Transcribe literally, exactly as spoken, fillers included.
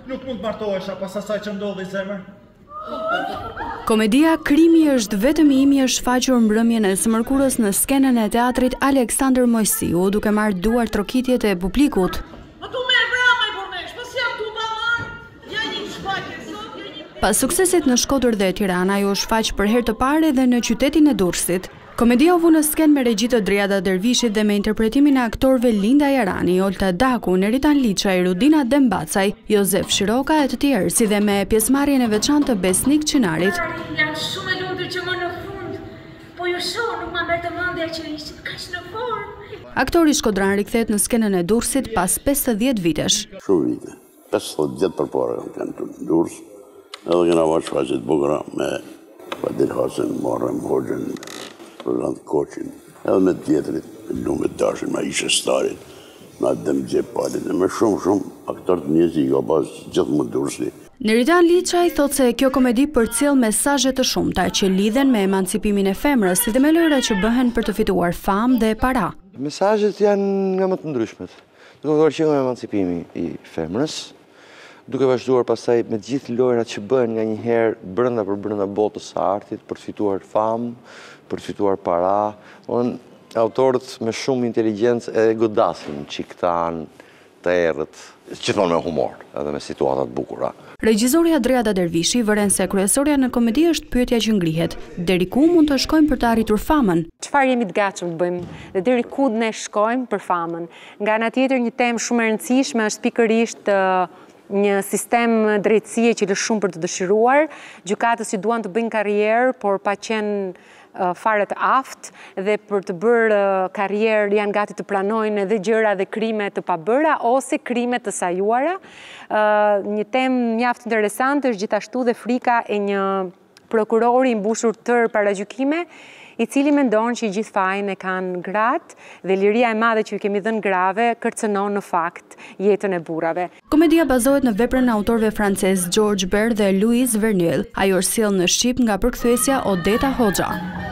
Nuk mund martohesha pas asaj që ndodhi zemër. Komedia Krimi është vetëm imi është shfaqur mbrëmjen e së mërkurës në skenën e teatrit Aleksandër Mojsiu, duke marrë duartrokitjet e publikut. Pas suksesit në Shkodër dhe Tirana, ajo u shfaq për herë të parë edhe në qytetin e Durrësit. Komedia u vu në skenë me regji të Driada Dervishit dhe me interpretimin e aktorëve Linda Jarani, Olta Daku, Neritan Liçaj, Rudina Dembacaj, Jozef Shiroka e të tjerë, si dhe me pjesëmarrjen e veçantë të Besnik Çinarit. Jam shumë e lumtur që më në fund, po ju shoh nuk ma merrte mendja që ishit kaq në formë. Aktori shkodran rikthehet në skenën e Durrësit pas pesëdhjetë vitesh. Shumë vite, pesëdhjetë vjet përpara kam qenë në Durrës, edhe kena marrë shfaqje të bukura me Fadil Hasen, Muharrem Hoxhën, Roland Koqin, edhe me tjetërit, me lume dashin, me ishe starit, me Adem Gjepalit, me shumë shumë aktor të mjezi i ka pas gjithë më Durrësi. Neritan Liçaj thot se kjo komedi përcjell mesazhe të shumta që lidhen me emancipimin e femrës, si dhe me lojra që bëhen për të fituar famë dhe para. Mesazhet janë nga më të ndryshmet. Duke vërtetë nga emancipimi i femrës, duke vazhduar pastaj me gjithë lojrat që bëhen nga një herë brenda për brenda botës së artit për të fituar famë, për të fituar para. Autorët me shumë inteligjencë e godasin çiktan të errët, gjithmonë me humor, edhe me situata të bukura. Regjisorja Driada Dervishi vëren se kryesorja në komedi është pyetja që ngrihet, deri ku mund të shkojmë për të arritur famën? Çfarë jemi të gatshëm të bëjmë dhe deri ku ne shkojmë për famën? Nga ana tjetër një temë shumë e rëndësishme është pikërisht një sistem drejtësie që lë shumë për të dëshiruar, gjykatës që duan të bëjnë karrierë, por pa qenë fare të aftë dhe për të bërë karrierë janë gati të pranojnë edhe gjëra dhe krime të pabëra ose krime të sajuara. Një temë mjaft interesante është gjithashtu dhe frika e një prokurori i mbushur tërë para gjykime, i cili mendon që i gjithë fajin e kanë gratë dhe liria e madhe që i kemi dhënë grave kërcënon në fakt jetën e burrave. Komedia bazohet në veprën e autorëve francez George Bert dhe Louis Verneuil. Ajo është sjellë në shqip nga përkthyesja Odeta Hoxha.